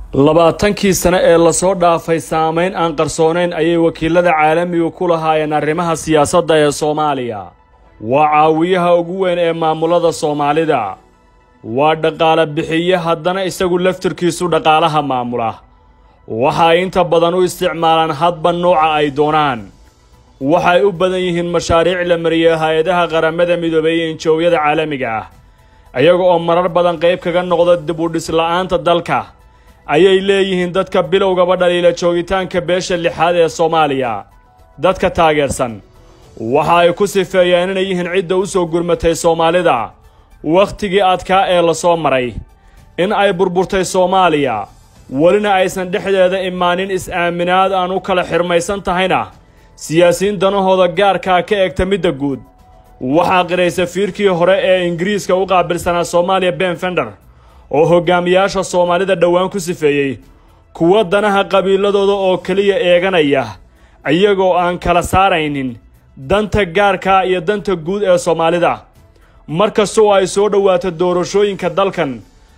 labaatankii sano ee la soo dhaafay saameyn aan qarsoonayn ayay wakiilada caalamigu ku lahaayeen arrimaha siyaasadda ee Soomaaliya. Waa caawiyaha ugu weyn ee maamulada Soomaalida. Waa dhaqaale bixiye haddana isagu laftirkiisu dhaqaalaha maamula. Waxa inta badan u isticmaalaan hadba nooca ay doonaan. Waxay u badan yihiin mashaariic la mariyay hay'adaha qaramada midoobay ee injoowyada caalamiga ah. Ayaga oo marar badan qayb kaga noqda dib u dhis la'aanta dalka. ayay leeyihiin dadka bilowgaba dhaliila joogitaanka beesha lixaad ee Soomaaliya. Dadka taageersan waxa ay ku sifeeyeen inay yihiin cidda u soo gurmatay Soomaalida waqtigii adkaa ee la soo maray, in ay burburtay Soomaaliya walina aysan dhexdeeda imaanin is-aaminaad aan u kala xirmaysan tahayna siyaasiyiin danahooda gaarka ka eegta midda guud. Waxaa qiray safiirkii hore ee Ingiriiska u qaabilsanaa Soomaaliya Ben Fender oo hogaamiyaasha Soomaalida dhawaan ku sifeeyay kuwa danaha qabiiladooda oo kaliya eeganaya ayagoo aan kala saaraynin danta gaarka iyo danta guud ee Soomaalida. Markastoo ay soo dhawaato doorashooyinka dalkan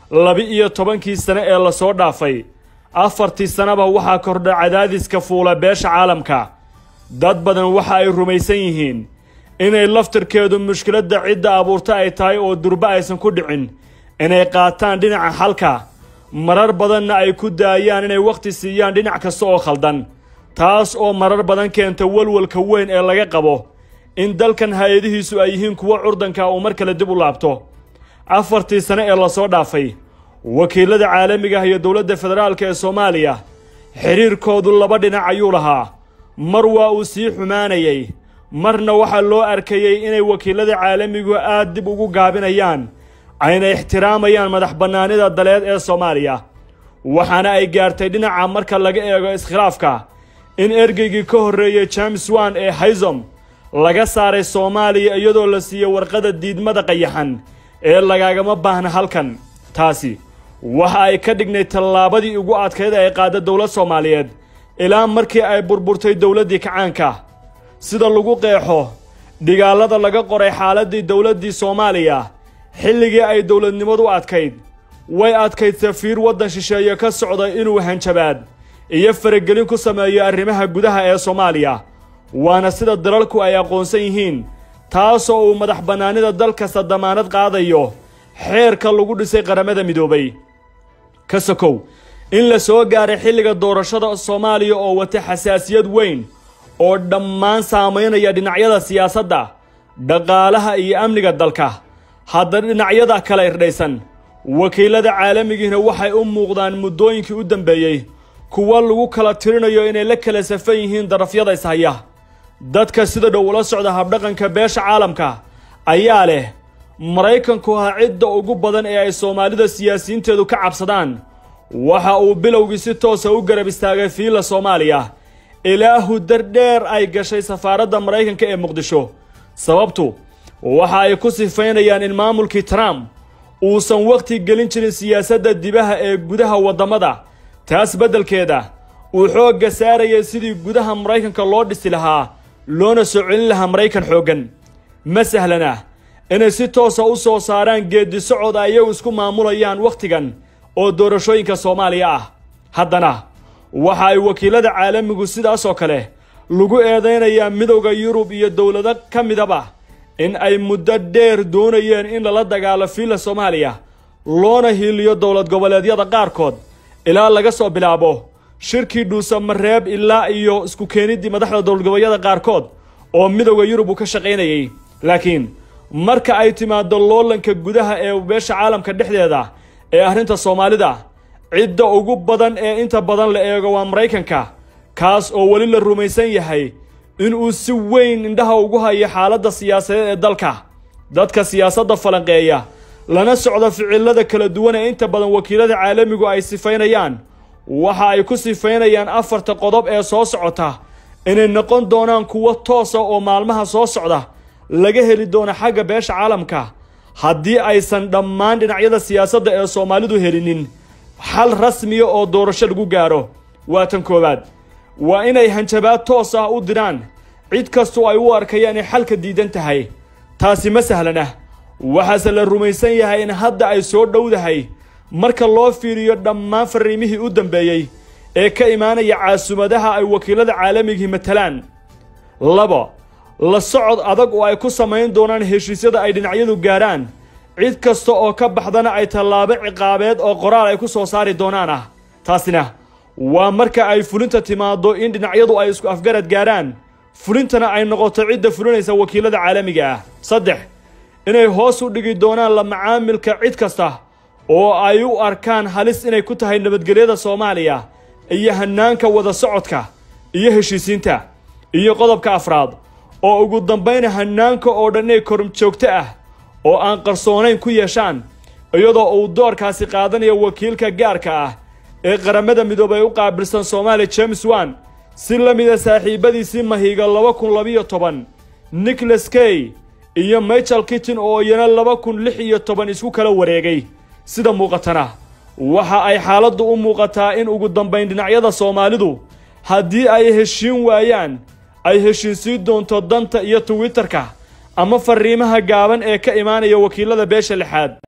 12 sano ee la soo dhaafay, 4 sanaba waxaa kordhay cadaadiska fuula beesha caalamka. Dad badan waxa ay rumaysan yihiin inay laftirkeedu mushkiladda cidda abuurta ay tahay oo durba aysan ku dhicin inay qaataan dhinaca xalka, marar badanna ay ku daayaan inay waqti siiyaan dhinac kasta oo khaldan, taas oo marar badan keenta walwalka weyn ee laga qabo in dalkan hay'adihiisu ay yihiin kuwa curdanka oo mar kale dib u laabto. 4 sano ee la soo dhaafay, wakiilada caalamiga iyo dawladda federaalka ee Soomaaliya xiriirkoodu laba dhinac ayuu lahaa. Mar waa uu sii xumaanayay, marna waxa loo arkayay inay wakiilada caalamigu aad dib ugu gaabinayaan ayna ixtiraamayaan madax bannaanida daleed ee Soomaaliya. Waxaana ay gaartay dhinaca marka laga eego iskhilaafka in ergeygii ka horreeyay James Wan ee Haysom laga saaray Soomaaliya iyadoo la siiyay warqada diidmada qayaxan ee lagagama baahna halkan. Taasi waxa ay ka dhignay tallaabadii ugu adkayd ee qaada dawladda Soomaaliyeed ilaa markii ay burburtay dawladdii kacaanka. Sida lagu qeexo dhigaalada laga qoray xaaladii dawladdii Soomaaliya xilligii ay dawladnimadu adkayd, way adkayd safiir waddan shisheeye ka socda inuu hanjabaad iyo faragelin ku sameeyo arrimaha gudaha ee Soomaaliya. Waana sida dalalku ay aqoonsan yihiin, taasoo uu madax bannaanida dal kasta damaanad qaadayo xeerka lagu dhisay qaramada midoobay. Ka sokow in la soo gaaray xilliga doorashada Soomaaliya oo wata xasaasiyad weyn oo dhammaan saameynaya dhinacyada siyaasadda, dhaqaalaha iyo amniga dalka. haddana dhinacyada kale irdhaysan, wakiilada caalamigiina waxay u muuqdaan muddooyinkii u dambeeyay kuwa lagu kala tirinayo inay la kala safan yihiin darafyada ishaya. Dadka sida dhow ula socda habdhaqanka beesha caalamka ayaa leh Maraykanku ha cidda ugu badan ee ay Soomaalida siyaasiyiinteedu ka cabsadaan. Waxa uu bilowgii si toos ah u garab istaagay fiila Soomaaliya ilaahu dardheer ay gashay safaaradda Maraykanka ee Muqdisho. Sababtu waxa ay ku sifeynayaan in maamulkii Trump uusan waqti gelin jirin siyaasadda dibaha ee gudaha wadamada. Taas beddelkeeda uu xoogga saarayay sidii gudaha Maraykanka loo dhisi lahaa loona soo celin lahaa Maraykan xoogan. Ma sahlana inay si toos ah u soo saaraan geedi socod ay isku maamulayaan waqtigan oo doorashooyinka Soomaaliya ah. Haddana waxa ay wakiilada caalamigu sidaas oo kale lagu eedeynaya midowga Yurub iyo dawlado ka midaba in ay muddo dheer doonayeen in la dagaalo fiila Soomaaliya loona hiliyo dawlad goboleedyada qaarkood ilaa laga soo bilaabo shirkii Dhuusamareeb ilaa iyo isku keenidii madaxda dawlad goboleedyada qaarkood oo midowga Yurub ka shaqeynayay. Laakiin marka ay timaado loolanka gudaha ee beesha caalamka dhexdeeda ee arrinta Soomaalida, cidda ugu badan ee inta badan la eego waa Maraykanka, kaas oo wali la rumaysan yahay in uu si weyn indhaha ugu hayo xaaladda siyaasadeed ee dalka. Dadka siyaasadda falanqeeya lana socda ficilada kala duwan ee inta badan wakiilada caalamigu ay sifeynayaan, waxa ay ku sifeynayaan 4 qodob ee soo socota inay noqon doonaan kuwa toos ah oo maalmaha soo socda laga heli doono xagga beesha caalamka haddii aysan dhammaan dhinacyada siyaasadda ee Soomaalidu helinin xal rasmi ah oo doorasho lagu gaaro. Waa tan koowaad, waa inay hanjabaad toos ah u diraan cid kastoo ay u arkayaan in xalka diidan tahay. Taasi ma sahlana, waxaase la rumaysan yahay in hadda ay soo dhowdahay marka loo fiiriyo dhammaan fariimihii u dambeeyey ee ka imaanaya caasimadda ay wakiilada caalamiga matalaan. 2 la socod adag oo ay ku samayn doonaan heshiisyada ay dhinacyadu gaaraan cid kasta oo ka baxdana ay tallaabo ciqaabeed oo qoraal ay ku soo saari doonaan taasina waa marka ay fulinta timaado in dhinacyadu ay isku afgarad gaaraan fulintana ay noqoto cidda fulinaysa wakiilada caalamiga 3 inay hoos u dhigi doonaan la macaamilka cid kasta oo ay u arkaan halis inay ku tahay nabadgelyada Soomaaliya iyo hanaanka wada socodka iyo heshiisiinta. iyo qodobka 4 oo ugu dambeyn hanaanka oo dhan ee korum joogto oo aan qarsoonayn ku yeeshaan iyadoo uu doorkaasi qaadanayo wakiilka gaarka ee qaramada midoobay u qaabilsan Soomaaliya James Wan si la mid ah saaxiibadiisii Mahiga 2012 Nicholas Kay iyo Michael Keaton oo iyana 2016 isku kala wareegay. sida muuqatana waxa ay xaaladdu u muuqataa in ugu dambeyn dhinacyada Soomaalidu haddii ay heshiin waayaan ay heshiisiin doonto danta iyo Twitterka ama fariimaha gaaban ee ka imaanaya wakiilada beesha lixaad.